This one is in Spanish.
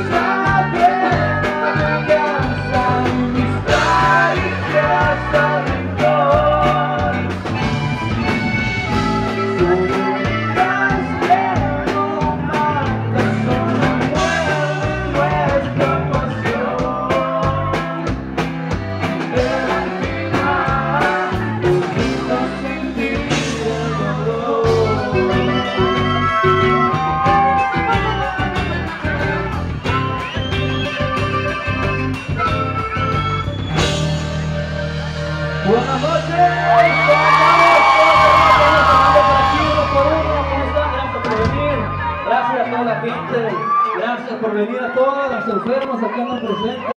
Buenas noches, gracias a toda la gente, gracias por venir a todos los enfermos aquí andan presentes.